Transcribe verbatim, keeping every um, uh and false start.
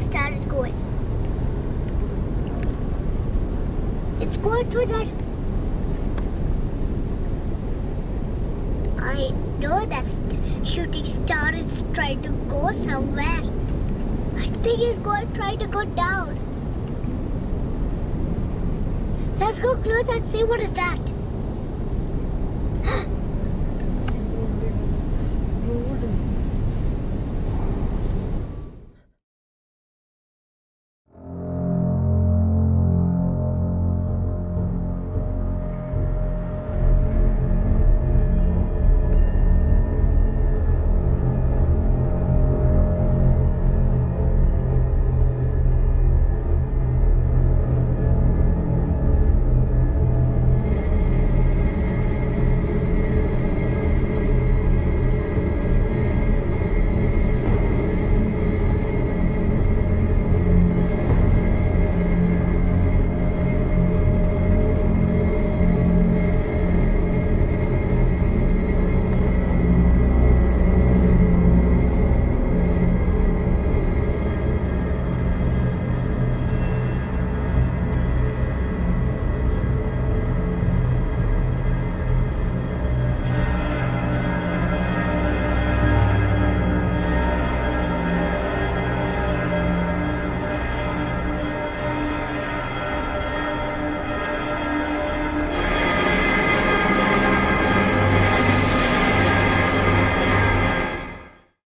star is going. It's going to that. I know that st shooting star is trying to go somewhere. I think he's going trying to go down. Let's go close and see what is that.